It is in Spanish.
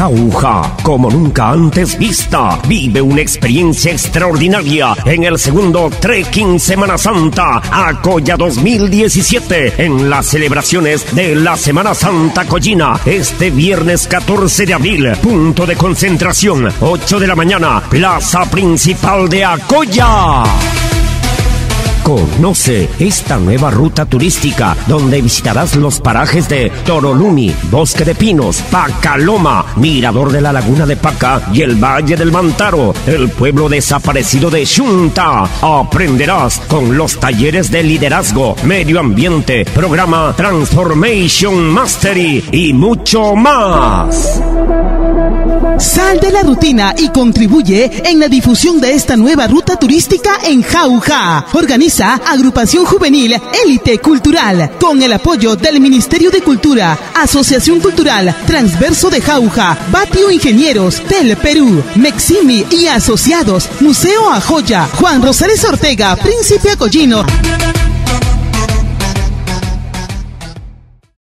Jauja, como nunca antes vista. Vive una experiencia extraordinaria en el segundo Trekking Semana Santa Acoya 2017, en las celebraciones de la Semana Santa Collina, este viernes 14 de abril. Punto de concentración, 8 de la mañana, plaza principal de Acoya. Conoce esta nueva ruta turística donde visitarás los parajes de Torolumi, Bosque de Pinos, Pacaloma, Mirador de la Laguna de Paca y el Valle del Mantaro, el pueblo desaparecido de Xunta. Aprenderás con los talleres de liderazgo, medio ambiente, programa Transformation Mastery y mucho más. Sal de la rutina y contribuye en la difusión de esta nueva ruta turística en Jauja. Organiza Agrupación Juvenil Élite Cultural con el apoyo del Ministerio de Cultura, Asociación Cultural Transverso de Jauja, Batio Ingenieros del Perú, Meximi y Asociados, Museo Ajoya, Juan Rosales Ortega, Príncipe Acollino.